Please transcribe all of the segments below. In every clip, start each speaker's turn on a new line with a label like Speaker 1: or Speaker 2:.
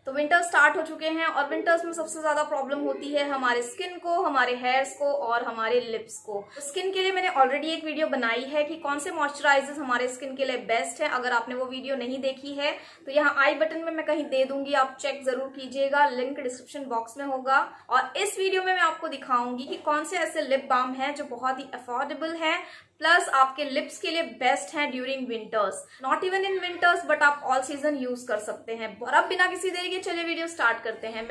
Speaker 1: तो winter start हो चुके हैं और विंटर्स में सबसे ज्यादा प्रॉब्लम होती है हमारे स्किन को, हमारे हेयर्स को और हमारे लिप्स को। तो स्किन के लिए मैंने ऑलरेडी एक वीडियो बनाई है कि कौन से मॉइस्चराइजर्स हमारे स्किन के लिए बेस्ट है। अगर आपने वो वीडियो नहीं देखी है तो यहाँ आई बटन में मैं कहीं दे दूंगी, आप चेक जरूर कीजिएगा, लिंक डिस्क्रिप्शन बॉक्स में होगा। और इस वीडियो में मैं आपको दिखाऊंगी कि कौन से ऐसे लिप बाम है जो बहुत ही अफोर्डेबल है, प्लस आपके लिप्स के लिए बेस्ट है during winters, not even in winters but आप ऑल सीजन यूज कर सकते हैं। और अब बिना किसी देरी के चलिए वीडियो स्टार्ट करते हैं।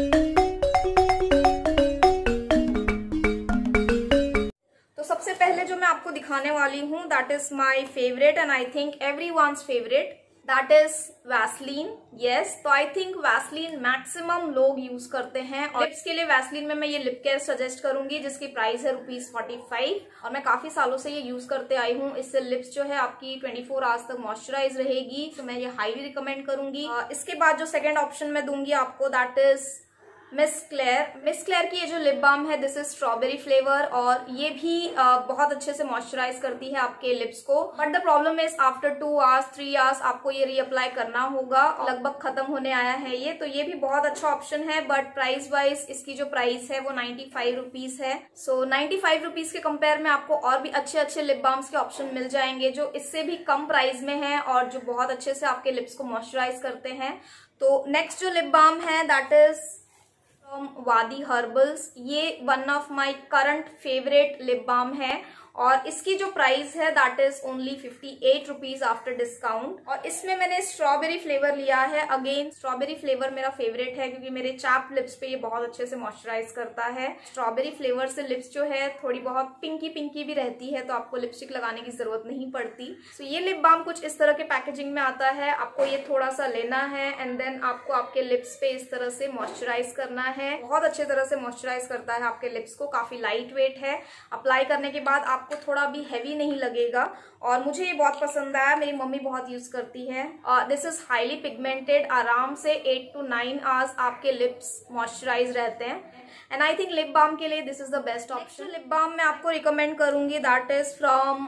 Speaker 1: तो सबसे पहले जो मैं आपको दिखाने वाली हूँ that is my favourite and I think everyone's favourite, that is Vaseline. Yes, तो आई थिंक वैसलीन मैक्सिमम लोग यूज करते हैं। और लिप्स के लिए वैसलीन में मैं ये लिप केयर सजेस्ट करूंगी जिसकी प्राइस है ₹45 और मैं काफी सालों से ये यूज करते आई हूँ। इससे लिप्स जो है आपकी 24 आवर्स तक मॉइस्चराइज रहेगी, तो मैं ये हाईली रिकमेंड करूंगी। इसके बाद जो सेकेंड ऑप्शन मैं दूंगी आपको दैट इज मिस क्लेयर की ये जो लिप बाम है दिस इज स्ट्रॉबेरी फ्लेवर और ये भी बहुत अच्छे से मॉइस्चराइज करती है आपके लिप्स को। But the problem is after 2 hours 3 hours आपको ये रीअप्लाई करना होगा, लगभग खत्म होने आया है ये। तो ये भी बहुत अच्छा ऑप्शन है बट प्राइस वाइज इसकी जो प्राइस है वो ₹95 है। सो ₹95 के कंपेयर में आपको और भी अच्छे अच्छे लिप बाम्स के ऑप्शन मिल जाएंगे जो इससे भी कम प्राइस में है और जो बहुत अच्छे से आपके लिप्स को मॉइस्चराइज करते हैं। तो नेक्स्ट जो लिप बाम है दैट इज वादी हर्बल्स। ये one of my current favourite lip balm है और इसकी जो प्राइस है that is only ₹58 after discount. और इसमें मैंने स्ट्रॉबेरी फ्लेवर लिया है। अगेन स्ट्रॉबेरी फ्लेवर मेरा फेवरेट है क्योंकि मेरे चैप लिप्स पे ये बहुत अच्छे से मॉइस्चराइज करता है। स्ट्रॉबेरी फ्लेवर से लिप्स जो है थोड़ी बहुत पिंकी पिंकी भी रहती है, तो आपको लिपस्टिक लगाने की जरूरत नहीं पड़ती। सो ये लिप बाम कुछ इस तरह के पैकेजिंग में आता है। आपको ये थोड़ा सा लेना है एंड देन आपको आपके लिप्स पे इस तरह से मॉइस्चराइज करना है। बहुत अच्छे तरह से मॉइस्चराइज करता है आपके लिप्स को, काफी लाइट वेट है। अप्लाई करने के बाद आपको थोड़ा भी हैवी नहीं लगेगा और मुझे ये बहुत पसंद आया, मेरी मम्मी बहुत यूज करती है। दिस इज हाईली पिगमेंटेड, आराम से 8 to 9 आवर्स आपके लिप्स मॉइस्चराइज रहते हैं and I think lip balm के लिए this is the best option. Lip balm मैं आपको रिकमेंड करूंगी दैट इज फ्रॉम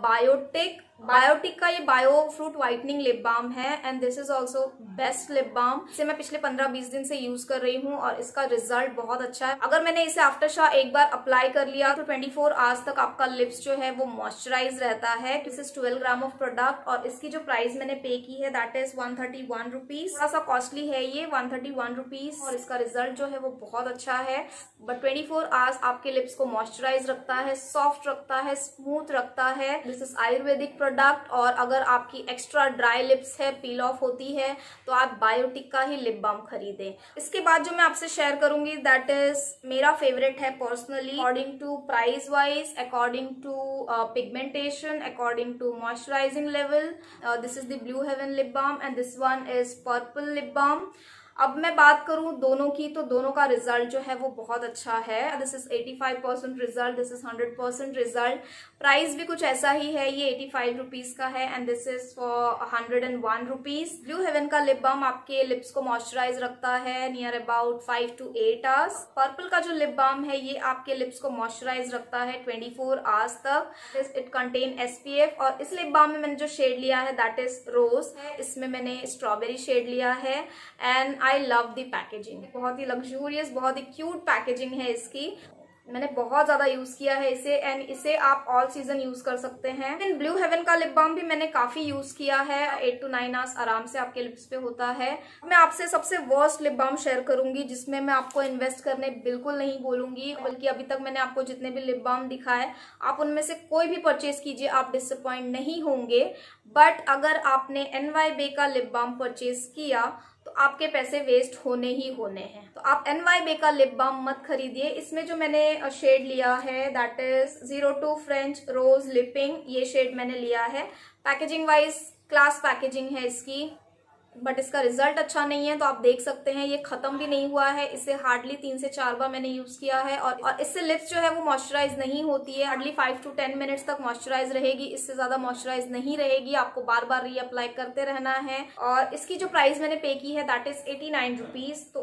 Speaker 1: बायोटिक का ये bio fruit whitening lip balm है and this is also best lip balm. इसे मैं पिछले 15-20 दिन से यूज कर रही हूँ और इसका रिजल्ट बहुत अच्छा है। अगर मैंने इसे आफ्टर शावर एक बार अप्लाई कर लिया तो 24 आवर्स तक आपका लिप्स जो है वो मॉइस्चराइज रहता है। This is 12 gram of product और इसकी जो प्राइस मैंने पे की है दैट इज ₹131। थोड़ा सा कॉस्टली है ये, ₹131 और इसका रिजल्ट जो है वो बहुत अच्छा है। बट 24 आवर्स आपके लिप्स को मॉइस्चराइज रखता है, सॉफ्ट रखता है, स्मूथ रखता है। दिस इज आयुर्वेदिक प्रोडक्ट और अगर आपकी एक्स्ट्रा ड्राई लिप्स है, पील ऑफ होती है, तो आप बायोटिक का ही लिप बाम खरीदें। इसके बाद जो मैं आपसे शेयर करूंगी दैट इज मेरा फेवरेट है personally, according to price wise, according to pigmentation, according to moisturising level. This is the Blue Heaven lip balm and this one is purple lip balm. अब मैं बात करूं दोनों की तो दोनों का रिजल्ट जो है वो बहुत अच्छा है। This is 85% result, this is 100% result. Price भी कुछ ऐसा ही है, ये ₹85 का है and this is for ₹101। Blue Heaven का लिप बाम आपके लिप्स को मॉइस्चराइज रखता है near about 5 to 8 hours. Purple का जो लिप बाम है ये आपके लिप्स को मॉइस्चराइज रखता है 24 आवर्स तक। इट कंटेन SPF और इस लिप बाम में मैंने जो शेड लिया है दैट इज रोज है, इसमें मैंने स्ट्रॉबेरी शेड लिया है and I love the packaging. बहुत ही लग्जूरियस, बहुत ही क्यूट पैकेजिंग है इसकी। मैंने बहुत ज्यादा यूज किया है इसे एंड इसे आप ऑल सीजन यूज कर सकते हैं। ब्लू हेवन का लिप बाम भी मैंने काफी यूज किया है, 8 to 9 आवर्स आराम से आपके लिप्स पे होता है। मैं आपसे सबसे वर्स्ट लिप बाम शेयर करूंगी जिसमें मैं आपको इन्वेस्ट करने बिल्कुल नहीं बोलूंगी, बल्कि अभी तक मैंने आपको जितने भी लिप बाम दिखाए आप उनमें से कोई भी परचेज कीजिए, आप डिसअपॉइंट नहीं होंगे। बट अगर आपने NYBE का लिप बाम परचेज किया तो आपके पैसे वेस्ट होने ही होने हैं। तो आप NYBE का लिप बाम मत खरीदिए। इसमें जो मैंने शेड लिया है दैट इज 02 फ्रेंच रोज लिपिंग, ये शेड मैंने लिया है। पैकेजिंग वाइज क्लास पैकेजिंग है इसकी, बट इसका रिजल्ट अच्छा नहीं है। तो आप देख सकते हैं ये खत्म भी नहीं हुआ है, इसे हार्डली 3 से 4 बार मैंने यूज किया है और इससे लिप्स जो है वो मॉइस्चराइज नहीं होती है। हार्डली 5 to 10 मिनट्स तक मॉइस्चराइज रहेगी, इससे ज्यादा मॉइस्चराइज नहीं रहेगी। आपको बार बार रीअप्लाई करते रहना है। और इसकी जो प्राइस मैंने पे की है दैट इज ₹89। तो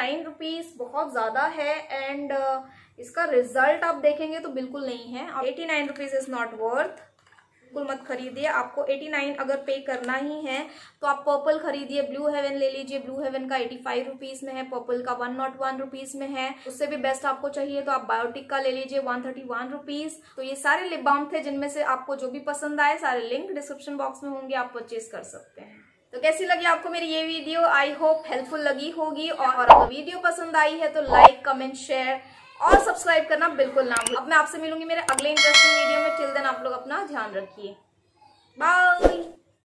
Speaker 1: ₹89 बहुत ज्यादा है एंड इसका रिजल्ट आप देखेंगे तो बिल्कुल नहीं है। ₹89 इज नॉट वर्थ। बिल्कुल मत खरीदिए। आपको 89 अगर पे करना ही है तो आप पर्पल खरीदिए, ब्लू हेवन ले लीजिए। ब्लू हेवन का 85 रुपीज में है, पर्पल का 101 रुपीज में है। उससे भी बेस्ट आपको चाहिए तो आप बायोटिक का ले लीजिए 131 रुपीज। तो ये सारे लिप बाम थे जिनमें से आपको जो भी पसंद आए, सारे लिंक डिस्क्रिप्शन बॉक्स में होंगे, आप परचेज कर सकते हैं। तो कैसी लगी आपको मेरी ये वीडियो? आई होप हेल्पफुल लगी होगी। और अगर वीडियो पसंद आई है तो लाइक, कमेंट, शेयर और सब्सक्राइब करना बिल्कुल ना भूलें। अब मैं आपसे मिलूंगी मेरे अगले इंटरेस्टिंग वीडियो में। टिल देन आप लोग अपना ध्यान रखिए। बाय।